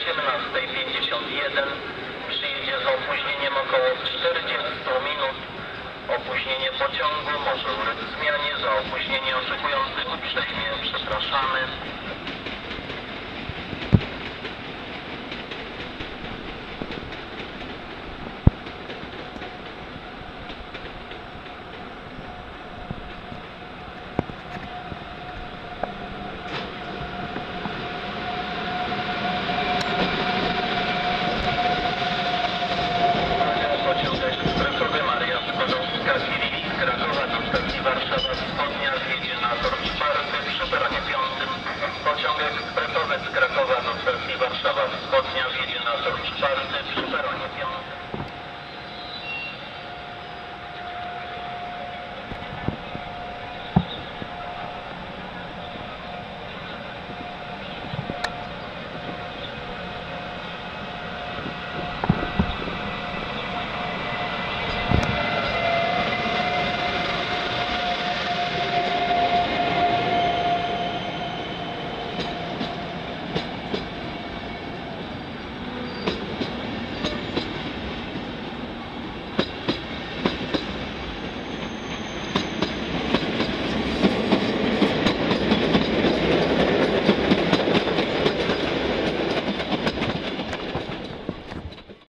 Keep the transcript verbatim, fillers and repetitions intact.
osiemnasta pięćdziesiąt jeden. Przyjedzie z opóźnieniem około czterdzieści minut. Opóźnienie pociągu może ulec zmianie. Za opóźnienie oczekujących uprzejmie przepraszamy.